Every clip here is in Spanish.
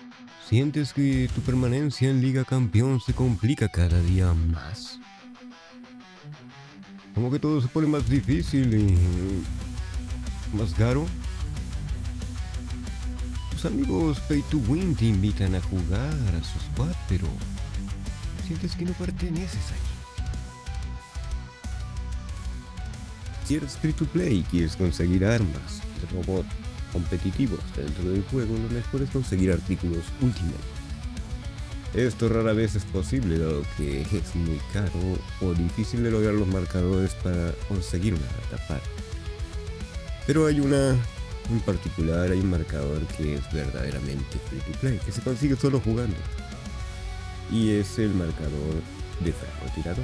¿Sientes que tu permanencia en Liga Campeón se complica cada día más? Como que todo se pone más difícil y más caro. Tus amigos Pay to Win te invitan a jugar a su squad, pero sientes que no perteneces allí. Si eres free to play y quieres conseguir armas de robot competitivos dentro del juego, lo mejor es conseguir artículos Ultimate. Esto rara vez es posible, dado que es muy caro o difícil de lograr los marcadores para conseguir una datapad. Pero hay en particular, hay un marcador que es verdaderamente free to play, que se consigue solo jugando. Y es el marcador de francotirador.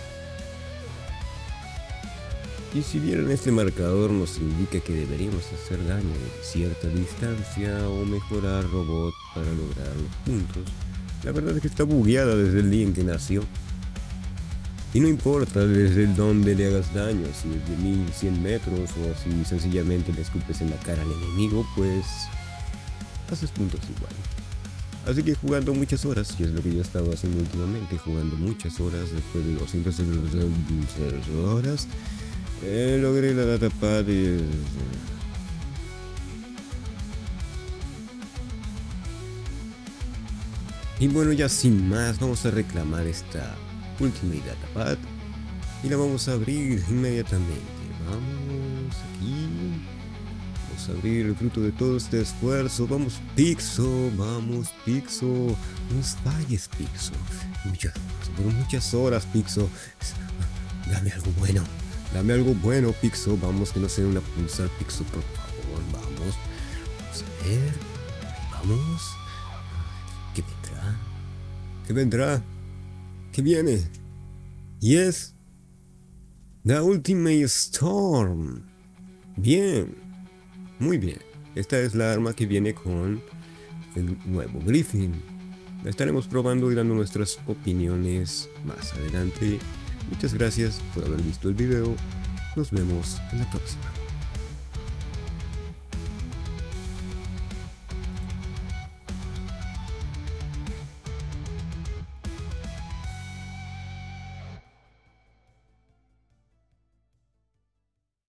Y si bien este marcador nos indica que deberíamos hacer daño de cierta distancia o mejorar robot para lograr los puntos, la verdad es que está bugueada desde el día en que nació. Y no importa desde el donde le hagas daño, si es de 1100 metros o si sencillamente le escupes en la cara al enemigo, pues haces puntos igual. Así que jugando muchas horas, y es lo que yo he estado haciendo últimamente, jugando muchas horas, después de 200 horas, logré la datapad y bueno, ya sin más, vamos a reclamar esta Ultimate Datapad y la vamos a abrir inmediatamente. Vamos aquí, vamos a abrir el fruto de todo este esfuerzo. Vamos Pixo, no falles Pixo, muchas horas Pixo. Dame algo bueno Pixo, vamos, que no sea una pulsar Pixo, por favor, vamos a ver, vamos. ¿Qué vendrá? ¿Qué viene? Yes, The Ultimate Storm. Bien, muy bien. Esta es la arma que viene con el nuevo Griffin. La estaremos probando y dando nuestras opiniones más adelante. Muchas gracias por haber visto el video. Nos vemos en la próxima.